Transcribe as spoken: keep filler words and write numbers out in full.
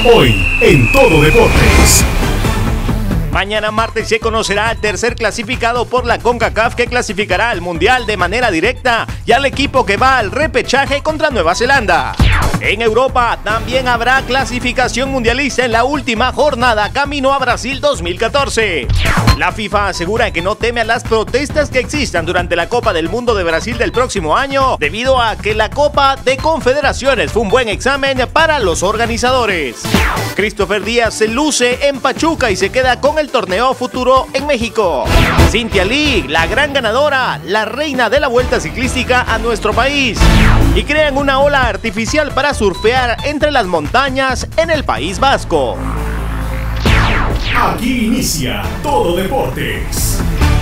Hoy en Todo Deportes. Mañana martes se conocerá al tercer clasificado por la CONCACAF, que clasificará al Mundial de manera directa, y al equipo que va al repechaje contra Nueva Zelanda. En Europa también habrá clasificación mundialista en la última jornada camino a Brasil dos mil catorce. La FIFA asegura que no teme a las protestas que existan durante la Copa del Mundo de Brasil del próximo año, debido a que la Copa de Confederaciones fue un buen examen para los organizadores. Christopher Díaz se luce en Pachuca y se queda con el torneo futuro en México. Cintia Lee, la gran ganadora, la reina de la vuelta ciclística a nuestro país. Y crean una ola artificial para surfear entre las montañas en el País Vasco. Aquí inicia Todo Deportes.